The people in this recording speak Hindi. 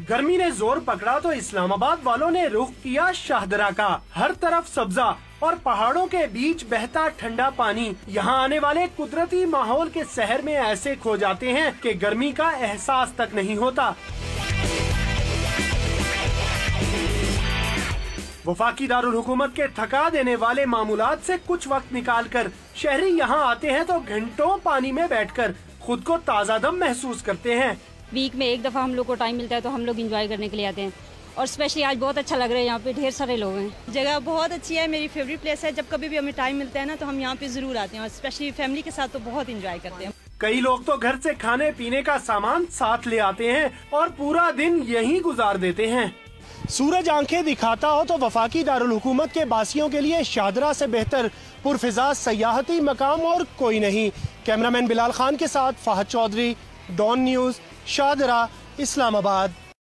गर्मी ने जोर पकड़ा तो इस्लामाबाद वालों ने रुख किया शाहदरा का। हर तरफ सब्जा और पहाड़ों के बीच बहता ठंडा पानी यहाँ आने वाले कुदरती माहौल के शहर में ऐसे खो जाते हैं कि गर्मी का एहसास तक नहीं होता। वफाकी दारुल हुकूमत के थका देने वाले मामूलात से कुछ वक्त निकालकर शहरी यहाँ आते हैं तो घंटों पानी में बैठकर खुद को ताज़ा दम महसूस करते हैं। वीक में एक दफ़ा हम लोग को टाइम मिलता है तो हम लोग एंजॉय करने के लिए आते हैं और स्पेशली आज बहुत अच्छा लग रहा है। यहाँ पे ढेर सारे लोग हैं। जगह बहुत अच्छी है, मेरी फेवरेट प्लेस है। जब कभी भी हमें टाइम मिलता है ना तो हम यहाँ पे जरूर आते हैं और स्पेशली फैमिली के साथ तो बहुत एंजॉय करते हैं। कई लोग तो घर से खाने पीने का सामान साथ ले आते हैं और पूरा दिन यहीं गुजार देते हैं। सूरज आंखें दिखाता हो तो वफाकी दारुल हुकूमत के बासियों के लिए शाहदरा से बेहतर पुरफिजा सयाहती मकाम और कोई नहीं। कैमरामैन बिलाल खान के साथ फाहद चौधरी, डॉन न्यूज़, शाहदरा, इस्लामाबाद।